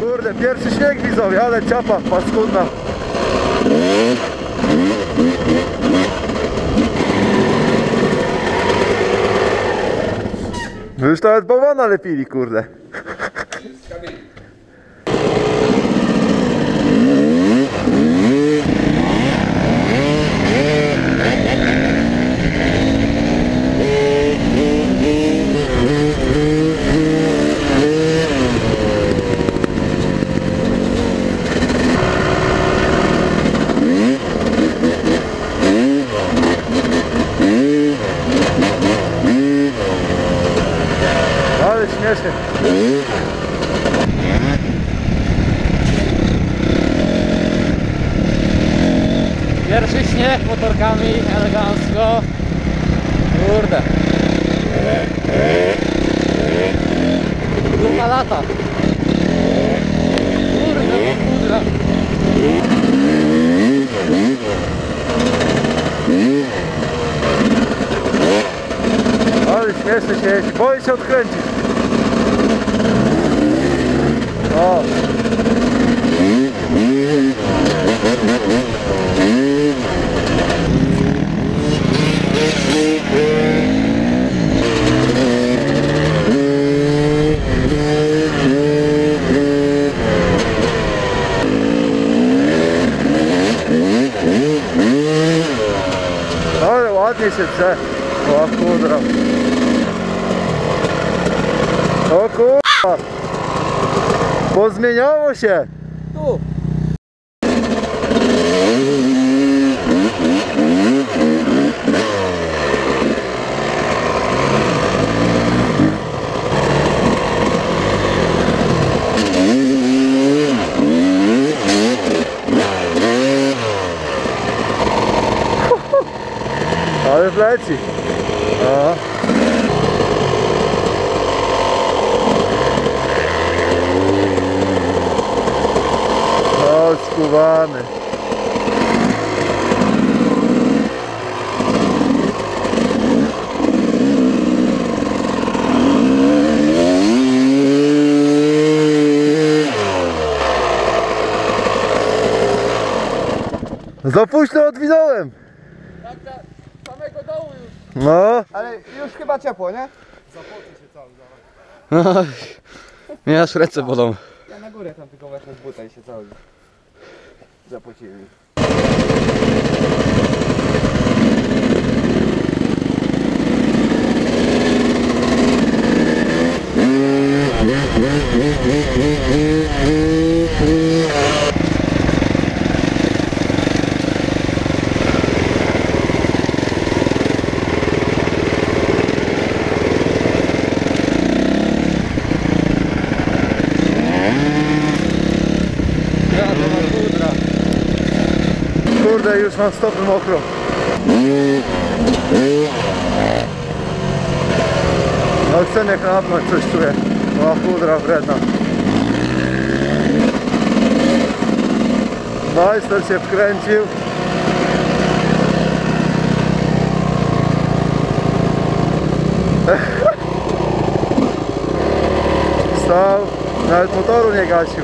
Kurde, pierwszy śnieg widzowie, ale ciapa paskudna. Wy już nawet bałwana lepili, kurde. Ale śmiesznie. Pierwszy śnieg motorkami, elegancko. Kurde. Ducha lata. Kurde. Ale śmiesznie się jeździ, boję się odkręcić. O. Ale ładnie się drze. O kudra. O kurwa. Pozmieniało się. Tu. Ale wleci. O. O, skubany. Za późno odwinąłem. Tak, samego dołu już. No. Ale już chyba ciepło, nie? Mnie aż ręce bolą. Ja na górę tam tylko weszłem z buta i się cały zapociłem. Kurde, już mam stopy mokro. No chcę mnie chrapnąć, coś czuję. O, kudra wredna. Majster się wkręcił. Stał, nawet motoru nie gasił.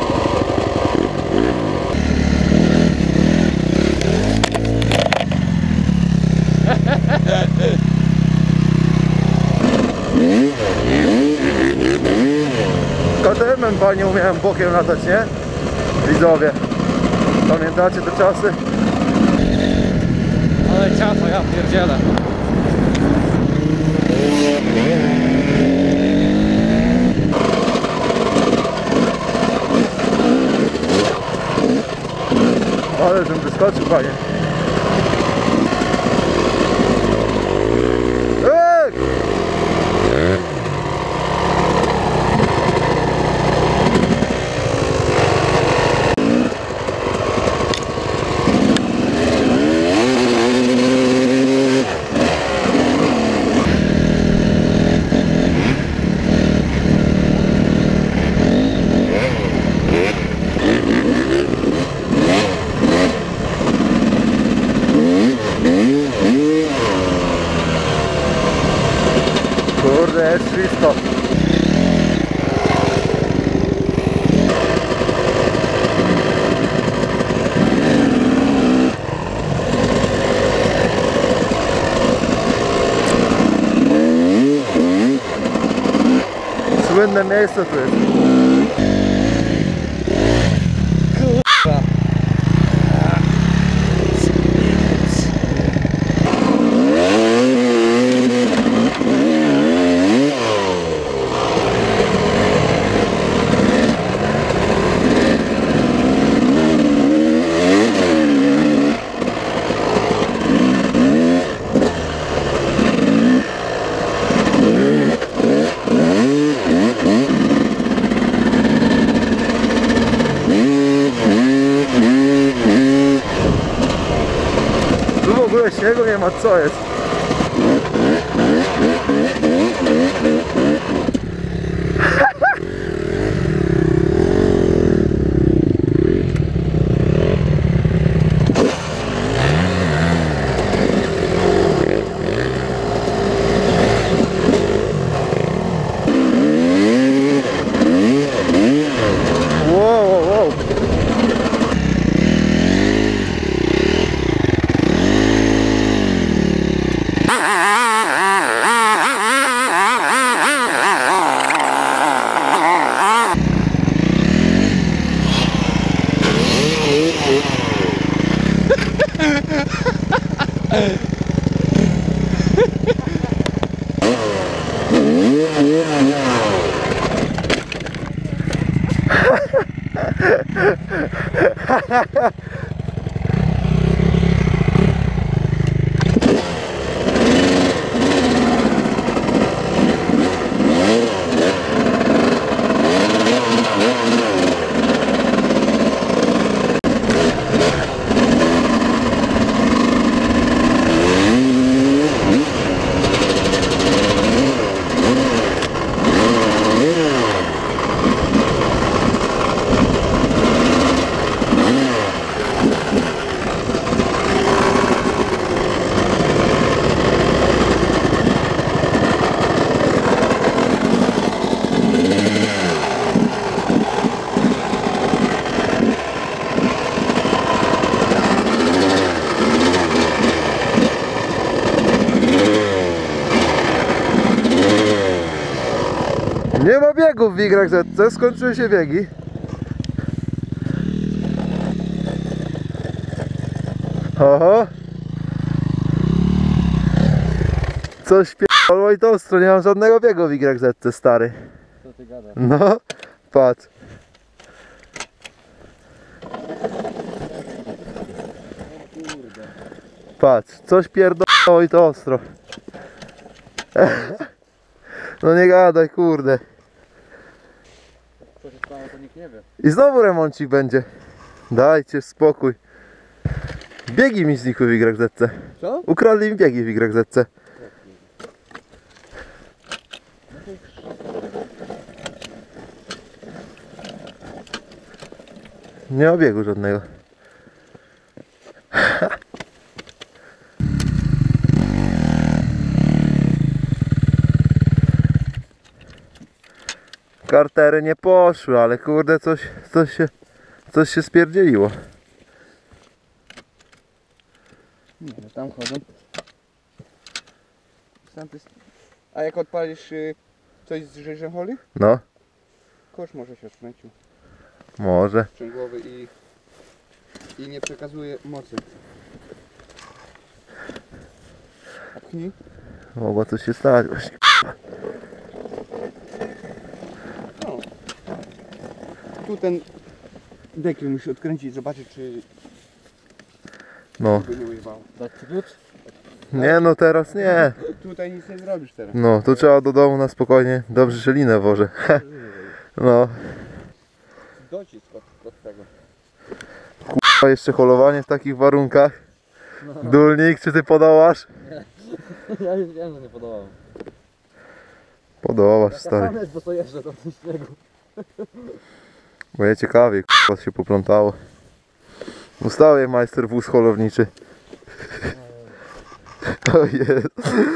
KTM-em fajnie umiałem bokiem latać, nie? Widzowie, pamiętacie te czasy? Ale ciasto, ja pierdzielę. Ale żebym wyskoczył, panie. Inne miejsce tu jest. Tu w ogóle śniegu nie ma, co jest? Wow, wow, wow. Nie ma biegów w YZ, skończyły się biegi. Oho. Coś pierdolło i to ostro, nie mam żadnego biegu w YZ, stary. Co ty gadasz? No, patrz. Patrz, coś pierdolło i to ostro. No nie gadaj, kurde. Co się stało, to nikt nie wie. I znowu remoncik będzie. Dajcie spokój. Biegi mi znikły w YZ. Co? Ukradli mi biegi w YZ. Nie ma biegu żadnego. Kartery nie poszły, ale kurde coś się spierdzieliło. Nie, tam chodzą. A jak odpalisz coś z żeżeholi? No, Kosz może się odkręcił. może. Sprzęgłowy i nie przekazuje mocy. Pchnij. Mogło coś się stać właśnie. No. Tu ten dekiel musi odkręcić, zobaczyć czy No. go nie ujebało. Dać ci klucz? Nie no, teraz nie. Tutaj nic nie zrobisz teraz. No, to trzeba do domu na spokojnie. Dobrze, że linę wożę. No. Docisk od tego. A jeszcze holowanie w takich warunkach. Dulnik, czy ty podołasz? Ja już wiem, że nie podobało. Podołasz, stary. jest, bo to jeżdżę do tym śniegu. Bo ja ciekawie, k***a się poplątało. Ustawię majster wóz holowniczy. O jest.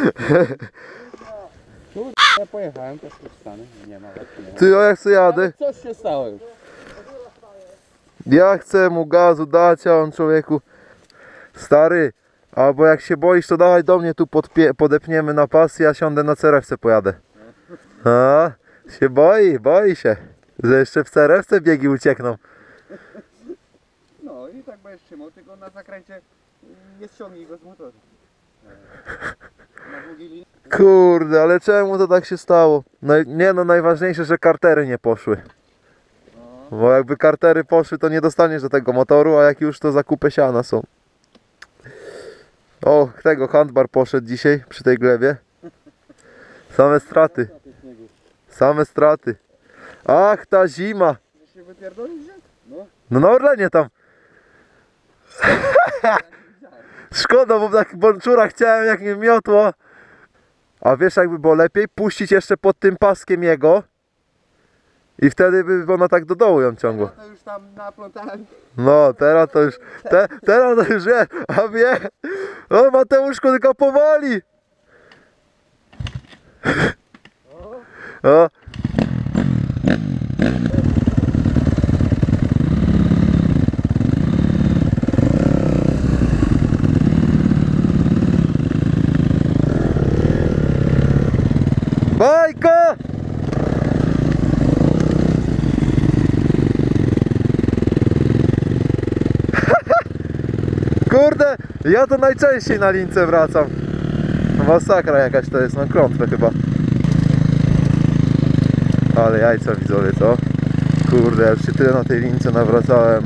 Ja pojechałem, też tu wstanę. Nie ma lepszego. Ty, o jak co jadę? Coś się stało już. Ja chcę mu gazu dać, a on człowieku... Stary, albo jak się boisz, to dawaj do mnie tu podepniemy na pas, ja siądę na cerewce, pojadę. A, Się boi się, że jeszcze w CRF-ce biegi uciekną. No i tak będziesz trzymał, tylko na zakręcie nie ściągnij go z motoru. Na długiej linii. Kurde, ale czemu to tak się stało? Nie no, najważniejsze, że kartery nie poszły. Bo jakby kartery poszły, to nie dostaniesz do tego motoru, a jak już, to zakupy siana są. O, tego handbar poszedł dzisiaj przy tej glebie. Same straty. Same straty. Ach, ta zima. Chcesz się wypierdolić, że? No. No na Orlenie tam. Szkoda, bo tak bonczura chciałem, jak mnie miotło. A wiesz, jakby było lepiej? Puścić jeszcze pod tym paskiem jego. I wtedy by ona tak do dołu ją ciągła. To już tam naplątałem. No, teraz to już, teraz to już wiesz, a wie, o Mateuszku, tylko powoli. O. Bajka! Kurde, ja to najczęściej na lince wracam. Masakra jakaś to jest, na klątwę chyba. Ale jajca widzowie, co? Kurde, ja już się tyle na tej lince nawracałem.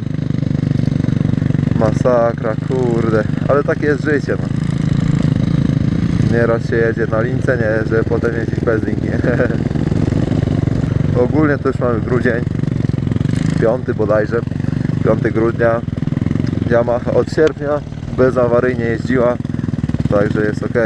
Masakra, kurde. Ale takie jest życie, no. Nieraz się jedzie na lince, nie, żeby potem jeździć bez linki. Ogólnie to już mamy grudzień. 5 bodajże. 5 grudnia. Yamaha od sierpnia bezawaryjnie jeździła, także jest ok.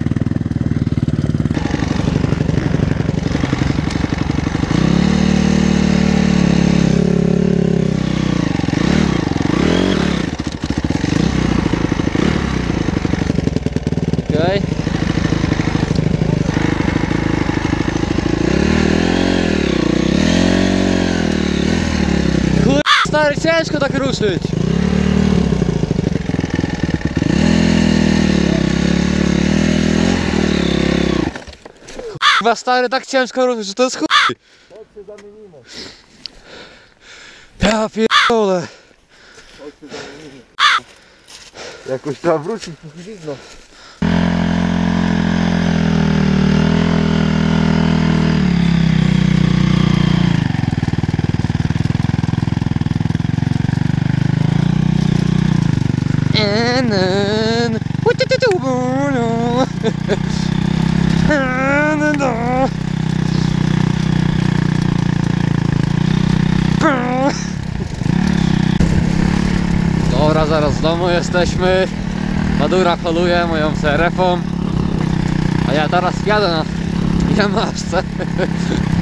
Okej. Kur... stary, ciężko tak ruszyć. Kurwa stary, tak ciężko ruszyć, że to jest chuj. Chodź się zamienimy. Ja pierdolę. Chodź się zamienimy. Jakoś trzeba wrócić po widno. Dobra, zaraz w domu jesteśmy. Madura holuje moją CRF-ą. A ja teraz jadę na Yamaszce.